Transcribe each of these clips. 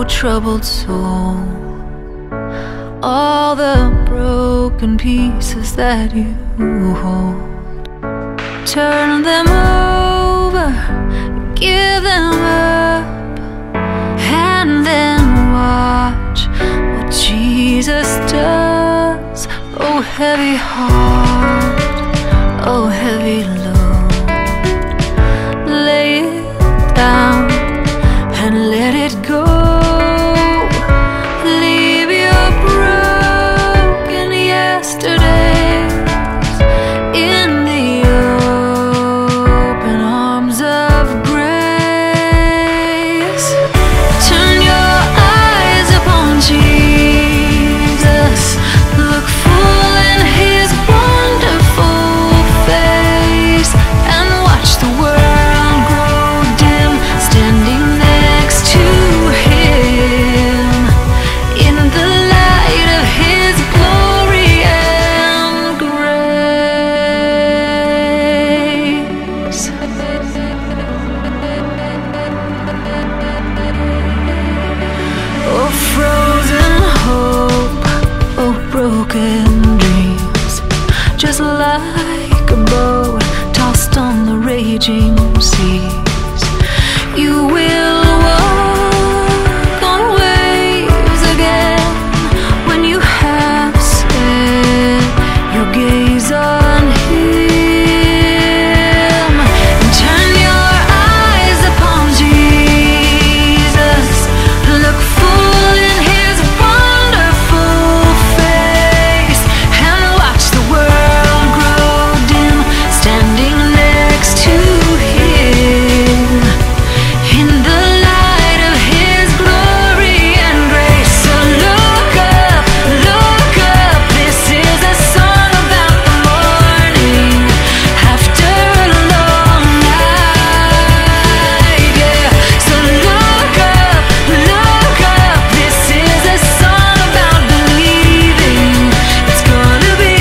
oh troubled soul, all the broken pieces that you hold, turn them over, give them up, and then watch what Jesus does. Oh heavy heart, oh heavy load, lay it down and let it go. Leave your broken yesterdays in the open arms of grace. Turn your eyes upon Jesus, look full in His wonderful face, and watch the world grow dim, standing next to Him in the light of His glory and grace. Oh frozen hope, oh broken dreams, just like a boat tossed on the raging seas, you will walk on waves again when you have set your gaze on Him. And turn your eyes upon Jesus, look full in His wonderful face, and watch the world grow dim, standing next to Him in the light of His glory and grace. So look up, this is a song about the morning after a long night, yeah. So look up, this is a song about believing it's gonna be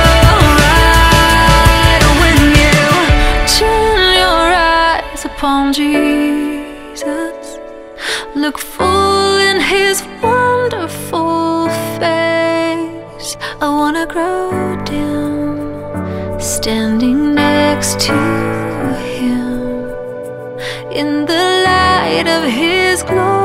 alright when you turn your eyes upon Jesus, look full in His wonderful face. I wanna grow dim, standing next to Him in the light of His glory.